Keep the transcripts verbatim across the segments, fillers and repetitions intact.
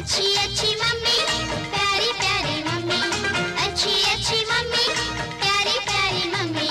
अच्छी अच्छी मम्मी, प्यारी प्यारी मम्मी, अच्छी अच्छी मम्मी, प्यारी प्यारी मम्मी।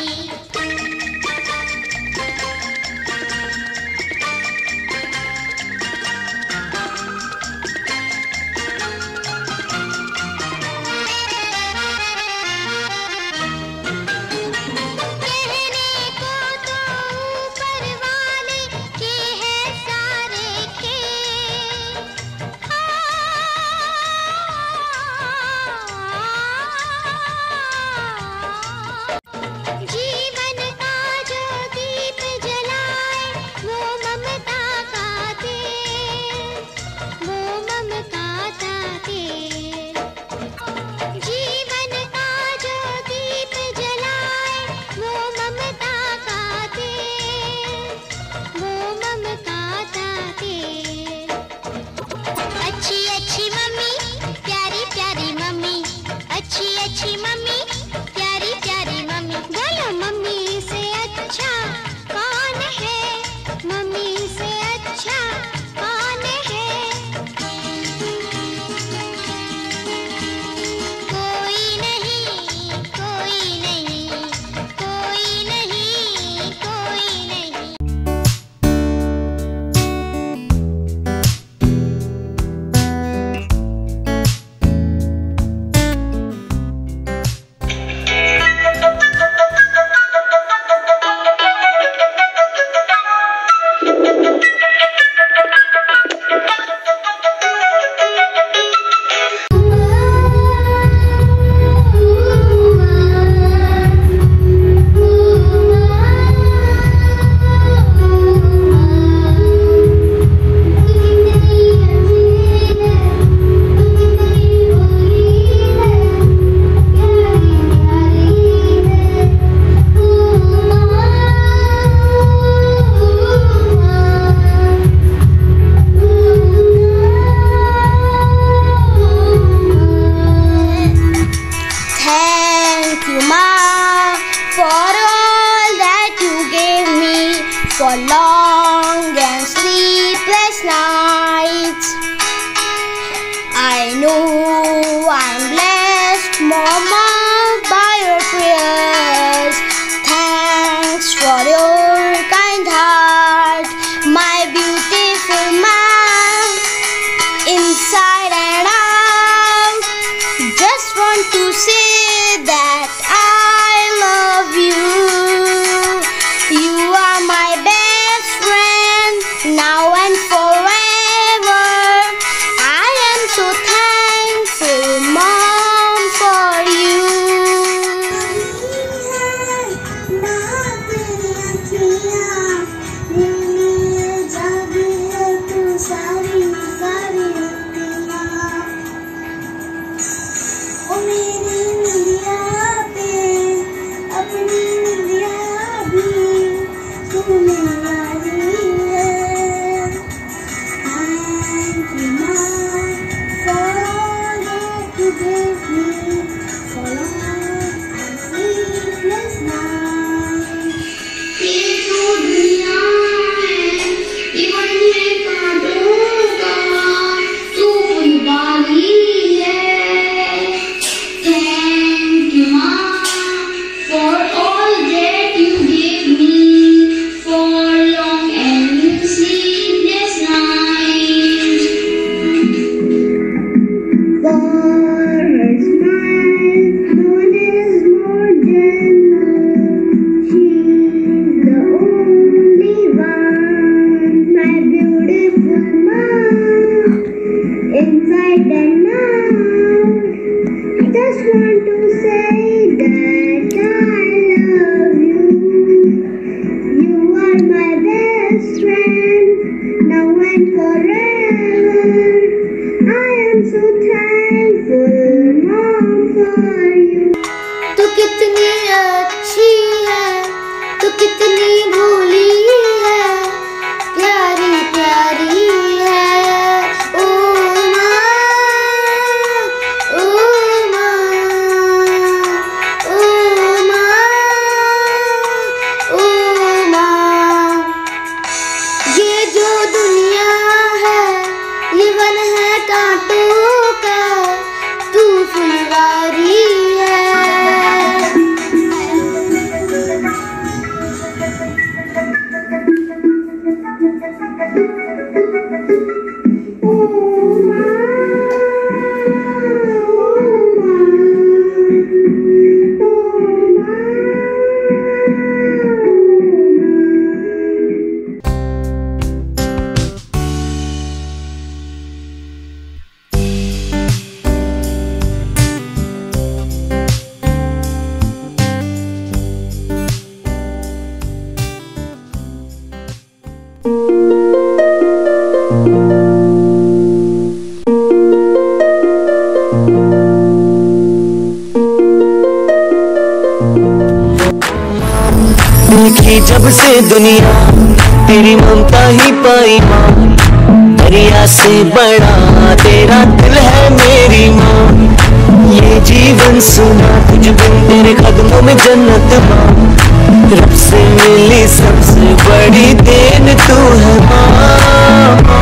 देखी जब से दुनिया तेरी ममता ही पाई माँ, दरिया से बड़ा तेरा दिल है मेरी माँ। ये जीवन सुना तुझ बिन तेरे कदमों में जन्नत माँ, रब से मिली सबसे बड़ी देन तू है माँ।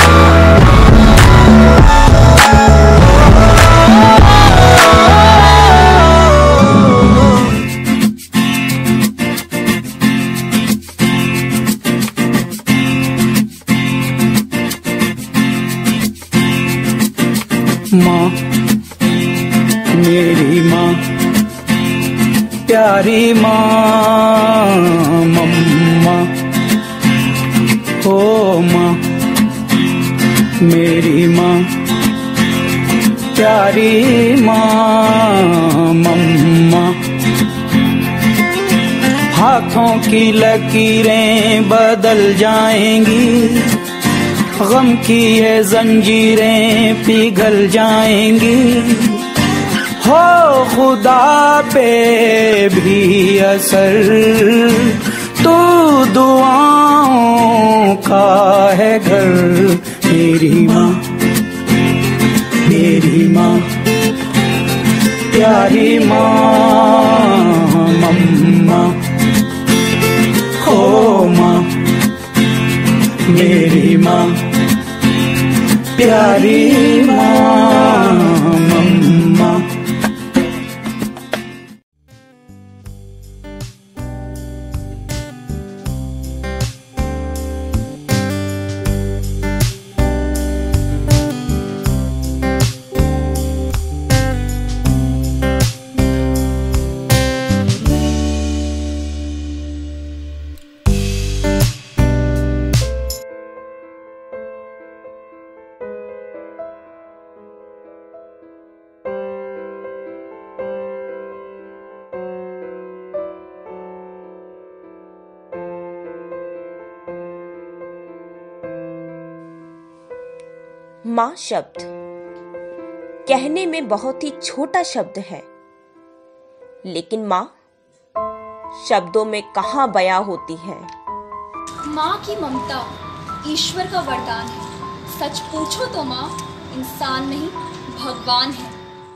माँ मेरी माँ प्यारी माँ, मम्मा ओ माँ मेरी माँ प्यारी माँ, मम्मा। हाथों की लकीरें बदल जाएंगी, गम की ये जंजीरें पिघल जाएंगी, हो खुदा पे भी असर तो दुआओं का है घर। मेरी माँ मेरी माँ प्यारी माँ, मम्मा हो माँ मेरी माँ प्यारी माँ, मम्मा। माँ शब्द कहने में बहुत ही छोटा शब्द है, लेकिन माँ शब्दों में कहाँ बयां होती है। माँ की ममता ईश्वर का वरदान है। सच पूछो तो माँ इंसान नहीं भगवान है।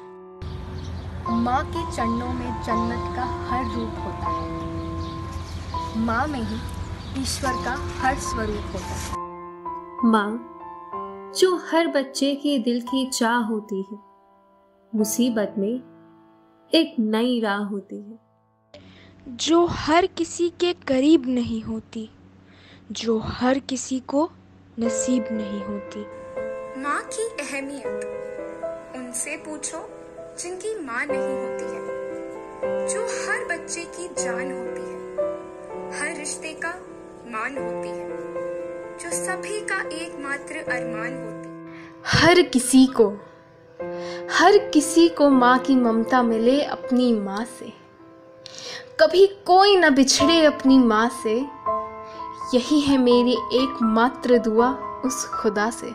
माँ के चरणों में जन्नत का हर रूप होता है। माँ में ही ईश्वर का हर स्वरूप होता है। माँ जो हर बच्चे के दिल की चाह होती है, मुसीबत में एक नई राह होती है। जो हर किसी के करीब नहीं होती, जो हर किसी को नसीब नहीं होती। माँ की अहमियत उनसे पूछो जिनकी माँ नहीं होती है। जो हर बच्चे की जान होती है, हर रिश्ते का मान होती है, जो सभी का एकमात्र अरमान होती है। हर किसी को हर किसी को माँ की ममता मिले अपनी माँ से, कभी कोई न बिछड़े अपनी माँ से। यही है मेरी एकमात्र दुआ उस खुदा से।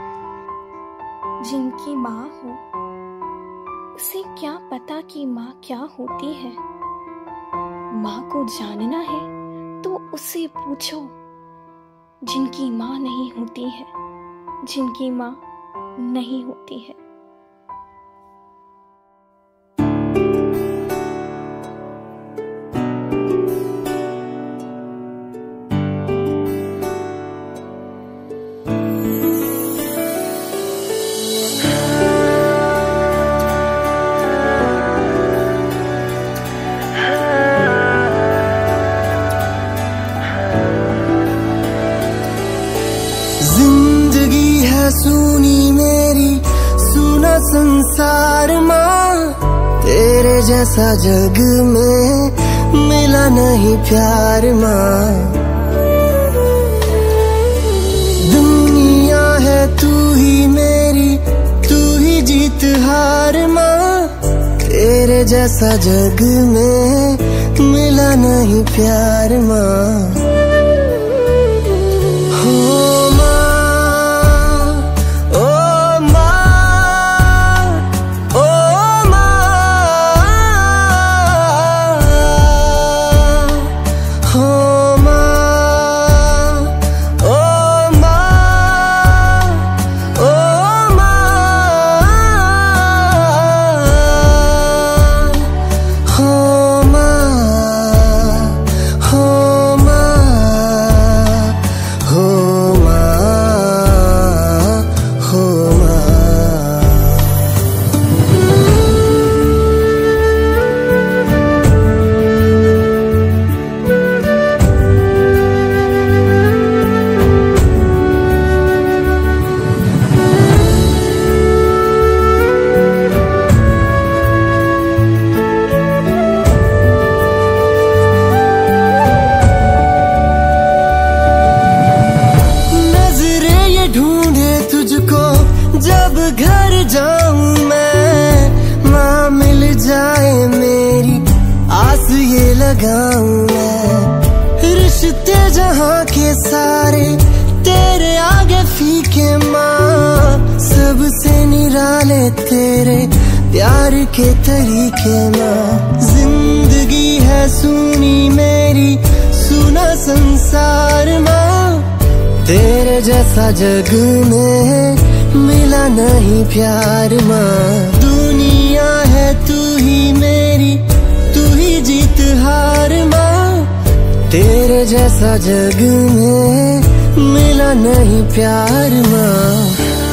जिनकी माँ हो उसे क्या पता कि माँ क्या होती है। माँ को जानना है तो उससे पूछो जिनकी माँ नहीं होती है, जिनकी माँ नहीं होती है। जिंदगी है सूनी संसार माँ, तेरे जैसा जग में मिला नहीं प्यार माँ। दुनिया है तू ही मेरी, तू ही जीत हार माँ, तेरे जैसा जग में मिला नहीं प्यार माँ। हो माँ, ओ माँ, ओ माँ, हो माँ, ओ माँ, ओ माँ, हो माँ, हो माँ, हो माँ, हो माँ। नजरें ये ढूंढे तुझको, जब घर जाऊं मैं, माँ मिल जाए मेरी आस ये लगाऊं मैं। रिश्ते जहाँ के सारे तेरे आगे फीके माँ, सबसे निराले तेरे प्यार के तरीके माँ। जिंदगी है सुनी मेरी, सुना संसार माँ, तेरे जैसा जग में मिला नहीं प्यार माँ। दुनिया है तू ही मेरी, तू ही जीत हार माँ, तेरे जैसा जग में मिला नहीं प्यार माँ।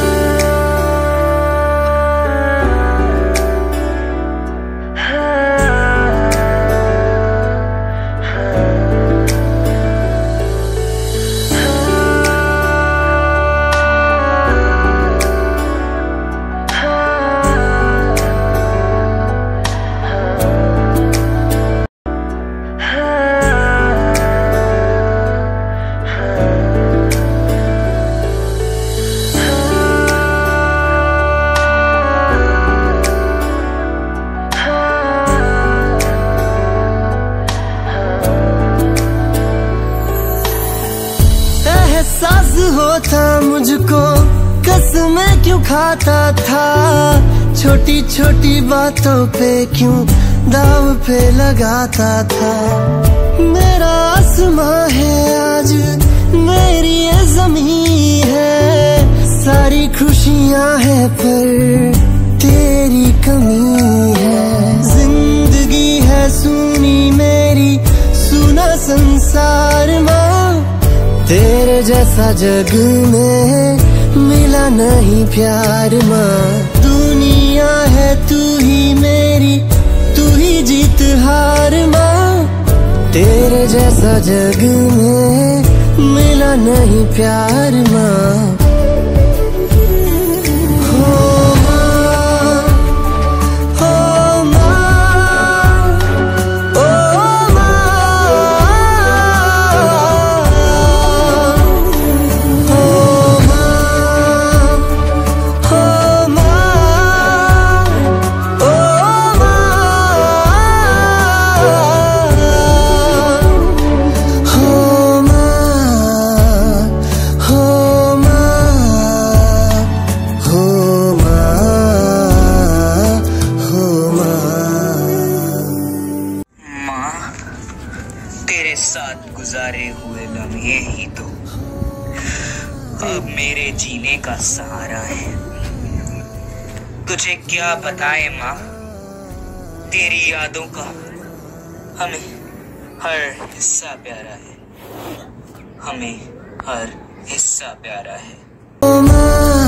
एहसास होता मुझको, कसमें क्यों खाता था, छोटी छोटी बातों पे क्यों दाव पे लगाता था। मेरा आसमां है आज, मेरी ये ज़मीं है, सारी खुशियां हैं पर तेरी कमी है। जिंदगी है सुनी मेरी, सुना संसार माँ, तेरे जैसा जग में मिला नहीं प्यार माँ। दुनिया है तू ही मेरी, तू ही जीत हार माँ, तेरे जैसा जग में मिला नहीं प्यार माँ। हो माँ, हो माँ, ओ माँ, हो माँ, हो माँ, ओ माँ, हो माँ, हो माँ, हो माँ, हो माँ। माँ, तेरे साथ गुजारे हुए लम्हे ही तो अब मेरे जीने का सहारा है। तुझे क्या बताए माँ, तेरी यादों का हमें हर हिस्सा प्यारा है, हमें हर हिस्सा प्यारा है। ओ माँ,